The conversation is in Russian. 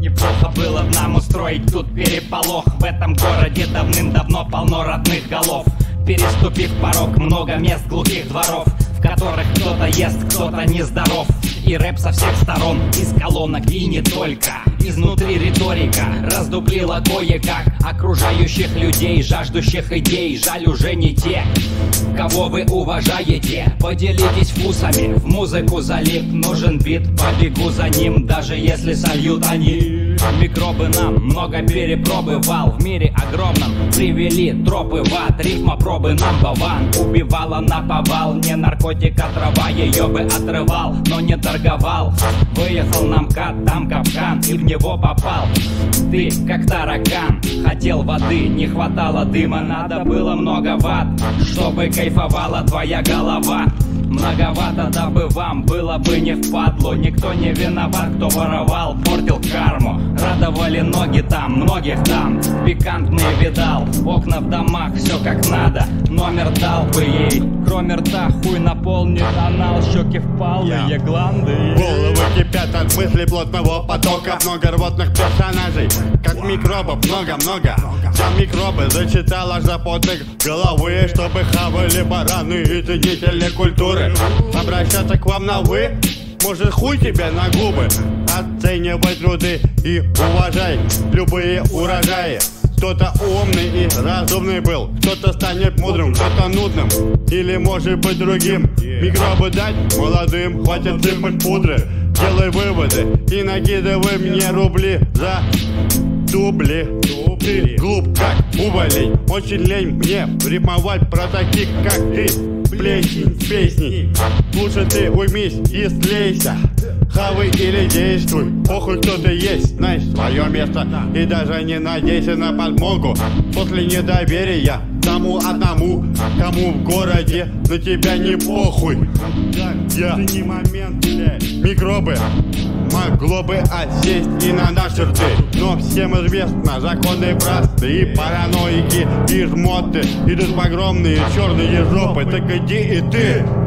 Неплохо было б нам устроить тут переполох. В этом городе давным-давно полно родных голов. Переступив порог, много мест глухих дворов, в которых кто-то ест, кто-то нездоров. И рэп со всех сторон, из колонок и не только. Изнутри риторика раздуплила кое-как окружающих людей, жаждущих идей. Жаль, уже не те, кого вы уважаете. Поделитесь вкусами, в музыку залип. Нужен бит, побегу за ним, даже если сольют они. Микробы нам много перепробывал, в мире огромном привели тропы в ад. Рифма пробы number one, убивала наповал. Не наркотик, а трава, ее бы отрывал, но не торговал. Выехал на МКАД, там капкан, и в него попал. Ты как таракан, хотел воды, не хватало дыма. Надо было много ватт, чтобы кайфовала твоя голова. Многовато, дабы вам было бы не впадло. Никто не виноват, кто воровал, портил карму. Радовали ноги там, многих там пикантные видал. Окна в домах, все как надо, номер дал бы ей. Кроме рта хуй наполнит анал, щеки впалые, гланды. Головы кипят от мыслей плотного потока. Много рвотных персонажей, как микробов, много-много. Сам микробы зачитал аж за поток головы, чтобы хавали бараны и ценители культуры. Обращаться к вам на вы, может хуй тебе на губы. Оценивай труды и уважай любые урожаи. Кто-то умный и разумный был, кто-то станет мудрым, кто-то нудным или может быть другим. Микробы дать молодым, хватит сыпать пудры. Делай выводы и накидывай мне рубли за дубли. Ты глуп как уволень, очень лень мне рифмовать про таких как ты. Плесень с песней, лучше ты уймись и слейся. Хавай или действуй, похуй кто ты есть, знай свое место и даже не надейся на подмогу. После недоверия тому одному, кому в городе на тебя не похуй. Не момент, микробы могло бы осесть и на наши рты, но всем известно, законы просты. И параноики, и жмоты идут в огромные черные жопы. Так иди и ты